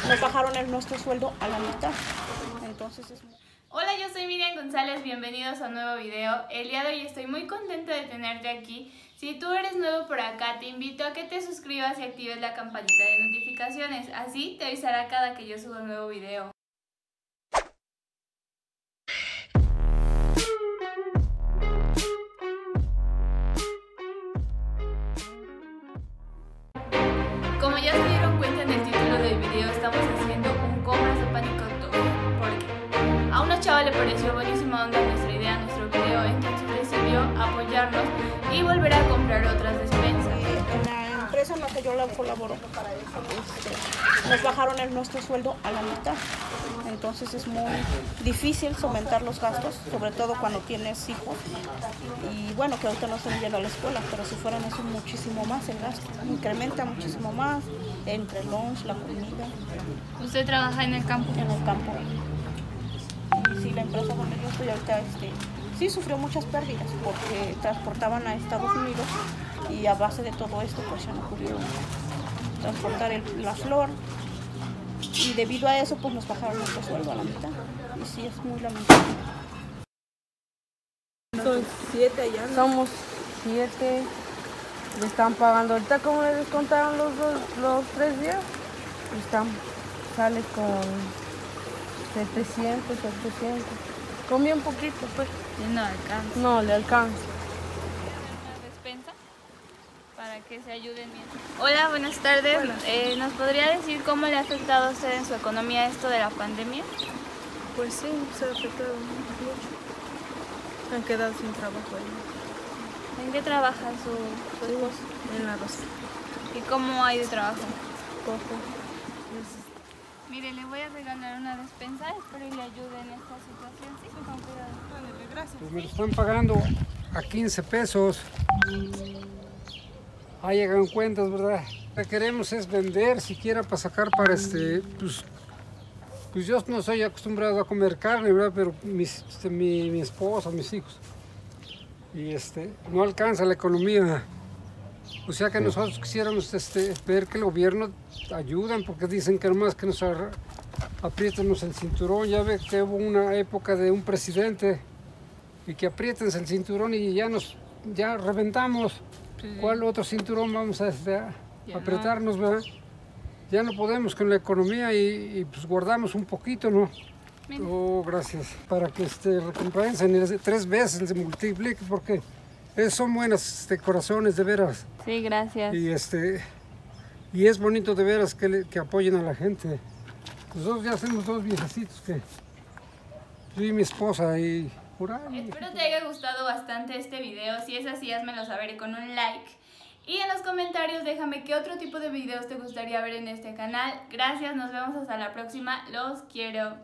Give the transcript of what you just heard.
nos bajaron nuestro sueldo a la mitad. Entonces es... Hola, yo soy Miriam González, bienvenidos a un nuevo video. El día de hoy estoy muy contenta de tenerte aquí. Si tú eres nuevo por acá, te invito a que te suscribas y actives la campanita de notificaciones. Así te avisará cada que yo suba un nuevo video. Como ya se dieron cuenta en el título del video, estamos haciendo un compras de pánico todo. Porque a una chava le pareció buenísima onda nuestra idea, nuestro video, entonces decidió apoyarnos y volver a comprar otras despensas. En la empresa en la que yo colaboro, nos bajaron nuestro sueldo a la mitad. Entonces es muy difícil solventar los gastos, sobre todo cuando tienes hijos. Y bueno, que ahorita no están yendo a la escuela, pero si fueran eso muchísimo más el gasto. Incrementa muchísimo más entre el lunch, la comida. ¿Usted trabaja en el campo? En el campo. Y sí, la empresa donde yo estoy ahorita sí sufrió muchas pérdidas porque transportaban a Estados Unidos y a base de todo esto pues ya no pudieron transportar la flor. Y debido a eso, pues nos bajaron nuestro sueldo a la mitad. Y sí, es muy lamentable. Son 7 allá, ¿no? Somos 7. Le están pagando. Ahorita, como le descontaron los 3 días, sale con 700, 800. Con bien poquito, pues. Y no alcanza. No le alcanza. ¿Una despensa? Para que se ayuden bien. Hola, buenas tardes. Hola. ¿Nos podría decir cómo le ha afectado a usted en su economía esto de la pandemia? Pues sí, se ha afectado mucho. Han quedado sin trabajo ahí. ¿En qué trabaja su esposo? En la rosa. ¿Y cómo hay de trabajo? Poco. Mire, le voy a regalar una despensa, espero y le ayude en esta situación. Sí, con cuidado. Gracias. Pues me lo están pagando a 15 pesos. Ahí llegan cuentas, ¿verdad? Lo que queremos es vender, siquiera para sacar para pues yo no soy acostumbrado a comer carne, ¿verdad? Pero mi esposa, mis hijos. Y no alcanza la economía. O sea que nosotros quisiéramos ver que el gobierno ayudan, porque dicen que nomás que nos apriétenos el cinturón. Ya ve que hubo una época de un presidente y que apriétense el cinturón y ya reventamos. Sí. ¿Cuál otro cinturón vamos a apretarnos, verdad? Ya no podemos con la economía y pues guardamos un poquito, ¿no? Mira. Oh, gracias. Para que recompensen 3 veces, se multiplique, porque son buenas corazones, de veras. Sí, gracias. Y es bonito de veras que apoyen a la gente. Nosotros ya hacemos 2 viejecitos yo y mi esposa y por ahí. Espero te haya gustado bastante este video. Si es así, házmelo saber con un like. Y en los comentarios déjame qué otro tipo de videos te gustaría ver en este canal. Gracias, nos vemos hasta la próxima. Los quiero.